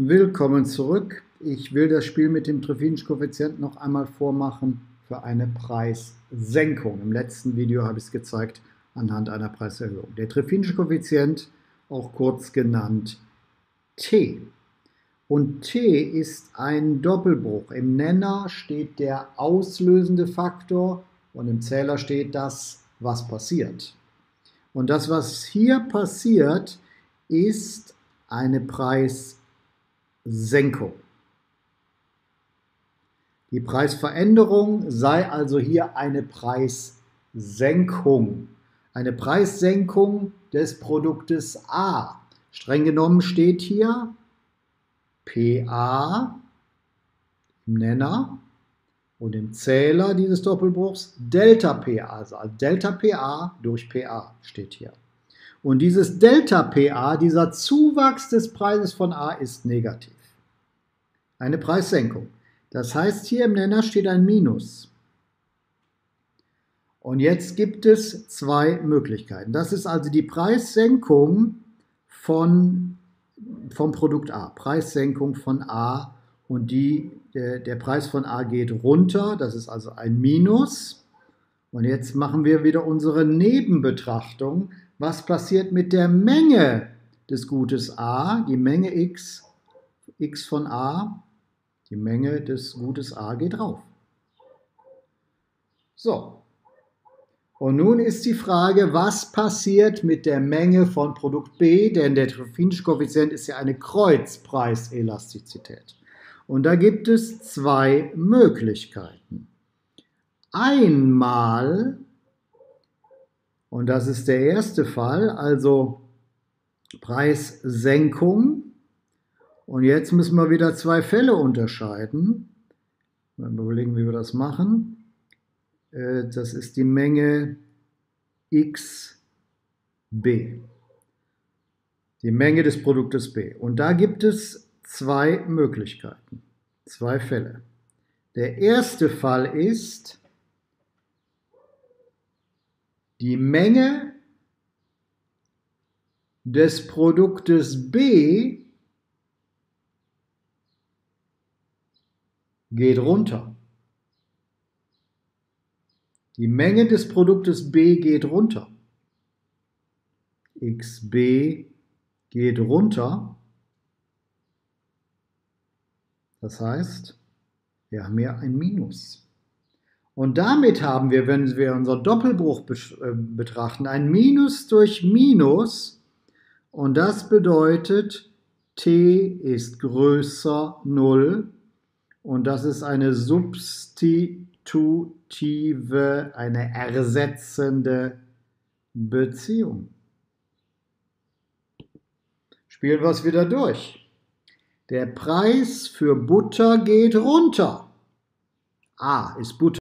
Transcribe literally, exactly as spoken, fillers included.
Willkommen zurück. Ich will das Spiel mit dem Treffinschen Koeffizient noch einmal vormachen für eine Preissenkung. Im letzten Video habe ich es gezeigt anhand einer Preiserhöhung. Der Treffinsche Koeffizient, auch kurz genannt T. Und T ist ein Doppelbruch. Im Nenner steht der auslösende Faktor und im Zähler steht das, was passiert. Und das, was hier passiert, ist eine Preissenkung. Die Preisveränderung sei also hier eine Preissenkung. Eine Preissenkung des Produktes A. Streng genommen steht hier P A im Nenner und im Zähler dieses Doppelbruchs Delta P A. Also Delta P A durch P A steht hier. Und dieses Delta P A, dieser Zuwachs des Preises von A, ist negativ. Eine Preissenkung. Das heißt, hier im Nenner steht ein Minus. Und jetzt gibt es zwei Möglichkeiten. Das ist also die Preissenkung von, vom Produkt A. Preissenkung von A und die, der, der Preis von A geht runter. Das ist also ein Minus. Und jetzt machen wir wieder unsere Nebenbetrachtung. Was passiert mit der Menge des Gutes A? Die Menge x, x von A, die Menge des Gutes A geht rauf. So. Und nun ist die Frage, was passiert mit der Menge von Produkt B? Denn der Treffinsche Koeffizient ist ja eine Kreuzpreiselastizität. Und da gibt es zwei Möglichkeiten. Einmal, und das ist der erste Fall, also Preissenkung. Und jetzt müssen wir wieder zwei Fälle unterscheiden. Mal überlegen, wie wir das machen. Das ist die Menge X B. Die Menge des Produktes B. Und da gibt es zwei Möglichkeiten, zwei Fälle. Der erste Fall ist, die Menge des Produktes B geht runter. Die Menge des Produktes B geht runter. X B geht runter. Das heißt, wir haben hier ein Minus. Und damit haben wir, wenn wir unseren Doppelbruch betrachten, ein Minus durch Minus. Und das bedeutet, T ist größer null. Und das ist eine substitutive, eine ersetzende Beziehung. Spielen wir es wieder durch. Der Preis für Butter geht runter. A ist Butter.